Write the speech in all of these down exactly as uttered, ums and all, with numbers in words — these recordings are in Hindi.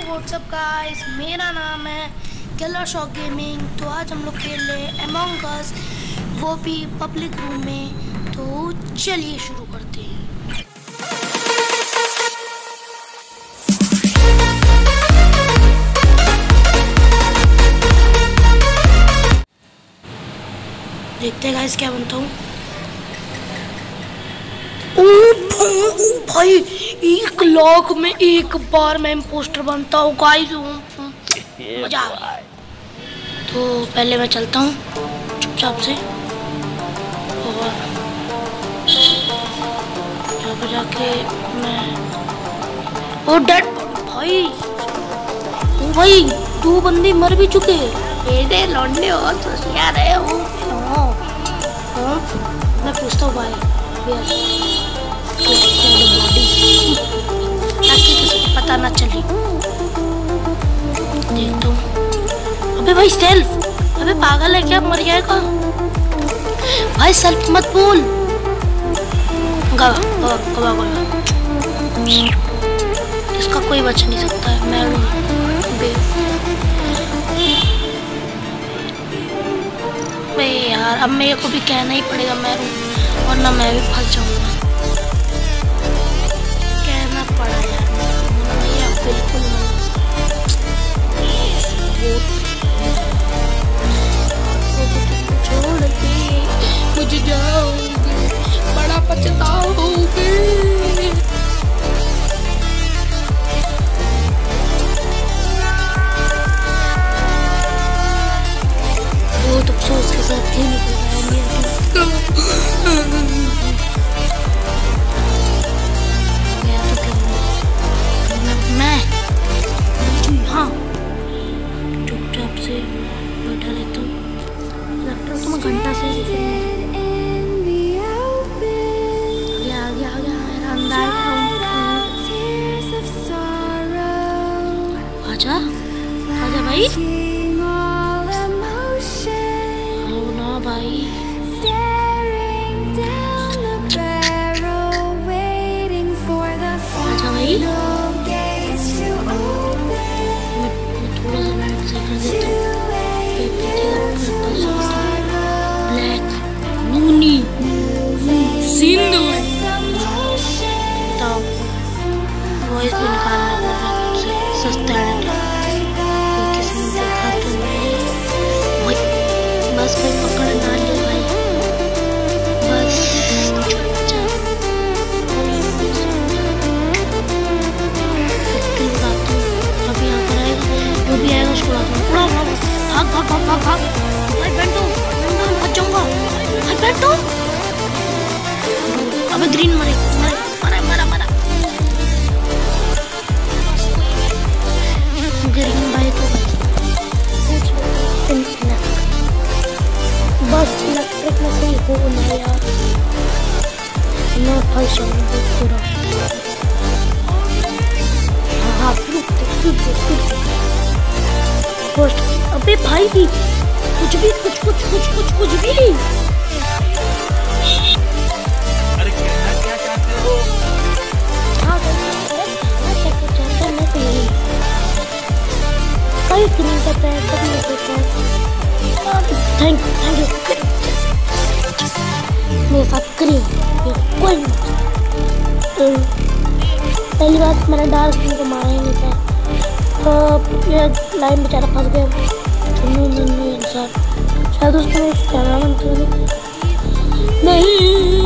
व्हाट्सअप गाइस, मेरा नाम है किलर शॉक गेमिंग। तो आज हम लोग खेल रहे हैं अमंग अस, वो भी पब्लिक रूम में। तो चलिए शुरू करते हैं। देखते हैं गाइस क्या बनता हूँ। भाई एक लाख में एक बार मैं इम्पोस्टर बनता हूँ गाइस, मजा आ गया। तो पहले मैं चलता हूँ चुपचाप से और यहाँ पर जाके मैं ओ डेड भाई ओ भाई दो बंदे मर भी चुके हैं। मेरे लौंडे हो तो रहे हो। मैं पूछता हूँ भाई ताकि किसी को पता ना चले। देखता हूँ। अबे भाई सेल्फ, अबे पागल है क्या, मर जाएगा भाई। सेल्फ मत बोल। गवा गवा गवा गवा इसका कोई बच नहीं सकता है। मैं बे यार अब मेरे को भी कहना ही पड़ेगा मैं रू, वरना मैं भी फंस जाऊंगा। कहना पड़ा यार, नहीं अब बिल्कुल छोड़ के मुझे जाओगे, बड़ा पछताओगे। बहुत अफसोस के साथ ही निकल रहा है। मैं हाँ चुपचाप से बैठा रहता हूँ। लगता है तो मैं घंटा से आ गया आ गया मेरा अंदाज। आजा आजा भाई, आओ ना भाई। आजा भाई, ब्लैक नूनी सिंधु तो वॉइस भी निकालना पड़ेगा सस्ता है। किसी ने देखा तो नहीं भाई, बस कोई पकड़ ना ले भाई, बस चुपचाप अभी यहाँ पर आएगा, जो भी आएगा उसको उड़ा उड़ा भाग भाग भाग भाग भाग भाई बैठो मैं मत जाऊंगा भाई बैठो। अबे ग्रीन मरे मरे मरा मरा मरा ग्रीन भाई तो बस इलेक्ट्रिक में कोई हो ना यार, मैं फंस जाऊंगा पूरा। हाँ फर्स्ट अबे भाई कुछ भी कुछ कुछ कुछ कुछ कुछ भी अरे क्या क्या चाहते हो? हाँ मैं क्या चाहता मैं तो यही कई क्रीम करता है तब मैं देता हूँ। थैंक यू थैंक यू मेरे साथ क्रीम कोई नहीं। पहली बात मैंने डार्क ग्रीन को मारा ही नहीं था, तो मेरा लाइन बेचारा फंस गया। नहीं नहीं नहीं इंसान शायद उसको कैमरा मैन तो नहीं।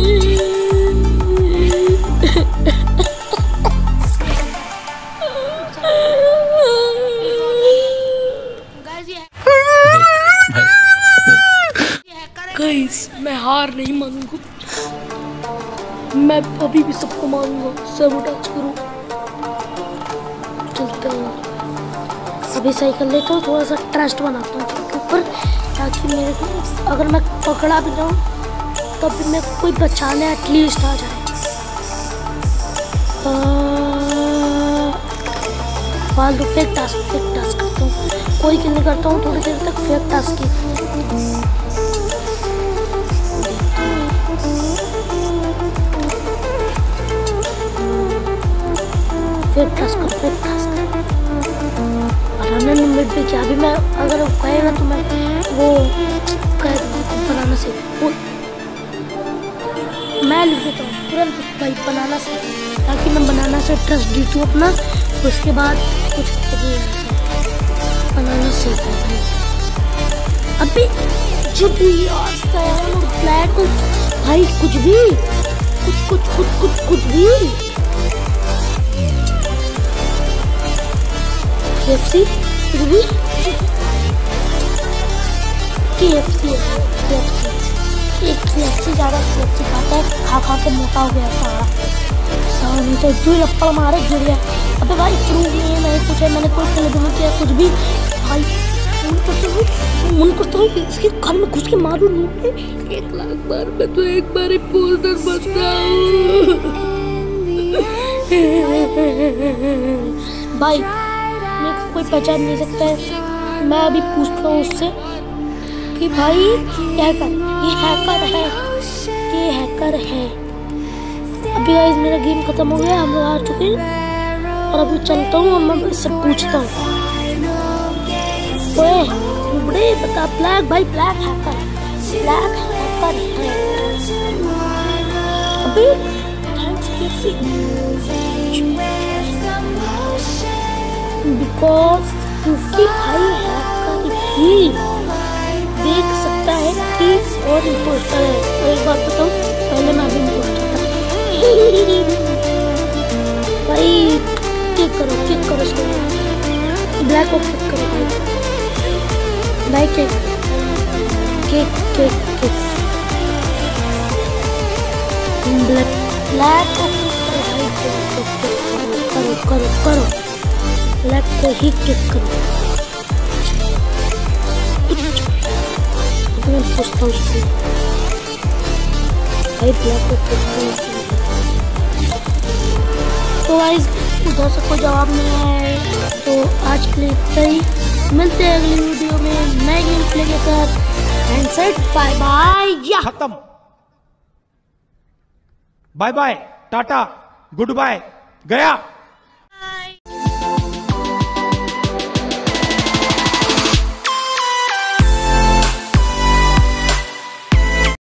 गाइस मैं हार नहीं मानूंगा, मैं अभी भी सबको मारूंगा। सब टच करूँ चलते हैं। अभी सही कर लेता हूँ, थोड़ा सा ट्रस्ट बनाता हूँ उसके ऊपर, ताकि मेरे को अगर मैं पकड़ा भी जाऊँ तब भी मेरे को कोई बचाने एटलीस्ट आ जाए। फालतू फेक टास्क फेक टास्क करता हूँ, कोई किल नहीं करता हूँ थोड़ी देर तक फेक टास्क की। फेक टास्क फेक टास्क किया। अभी मैं अगर वो कहेगा तो मैं वो कह दूँगा बनाना से मैं लिख देता हूँ तुरंत भाई बनाना से, ताकि मैं बनाना से ट्रस्ट जीतूँ अपना। उसके बाद कुछ बनाना से अभी जो ब्लैक भाई कुछ भी कुछ कुछ कुछ कुछ कुछ भी केएफसी कुछ भी केएफसी एक केएफसी ज़्यादा केएफसी खाता है, खा खा के मोटा हो गया सारा सारा नहीं तो जो लप्पड़ मारे गिर गया। अबे भाई प्रूफ नहीं है, नहीं कुछ है, मैंने कोई टेलीविजन किया कुछ भी भाई मन करता हूँ मन करता हूँ इसके कान में घुस के मारूं मुँह एक लाख बार। मैं तो एक बार ही पोस्टर बनता हूँ भाई, मेरे को कोई पहचान नहीं सकता है। मैं अभी पूछता हूँ उससे कि भाई क्या कर ये हैकर है ये हैकर है। अभी गाइस मेरा गेम खत्म हो गया, हम लोग हार चुके हैं और अभी चलता हूँ और मैं इससे पूछता हूँ ओए बड़े बता ब्लैक भाई ब्लैक हैकर ब्लैक हैकर है। अभी थैंक्स केएफसी बिकॉज क्योंकि भाई हैकर ही देख सकता है कि और इम्पोस्टर है। और एक बात बताऊँ, पहले मैं भी इम्पोस्टर था भाई। किक करो किक करो इसको, ब्लैक को किक करो भाई भाई kick kick kick kick black black को किक करो भाई, करो करो करो ब्लैक को ही किक करो। मैं पूछता हूँ उसको भाई ब्लैक को किक करो। तो गाइस उधर से कोई जवाब नहीं आया तो आज के लिए इतना ही। मिलते हैं अगली वीडियो में नए गेम प्ले के साथ। एंड सेट बाय बाय या खत्म। बाय बाय टाटा गुड बाय गया।